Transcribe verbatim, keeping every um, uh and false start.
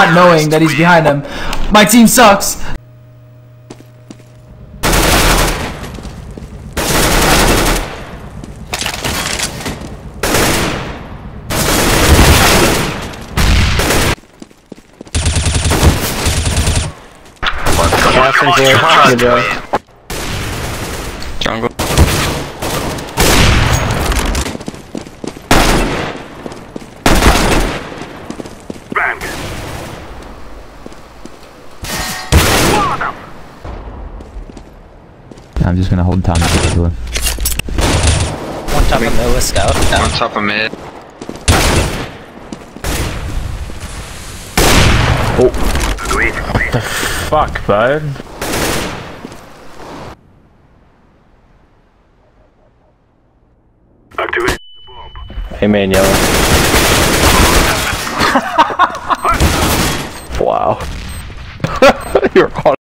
not knowing that he's behind him. My team sucks. Good job. Jungle. Bang. I'm just gonna hold Tommy to the door. One top of mid with scout. Yeah. On top of mid. Oh. What the fuck, bud? Activate the bomb. Hey man, yellow. Wow. You're on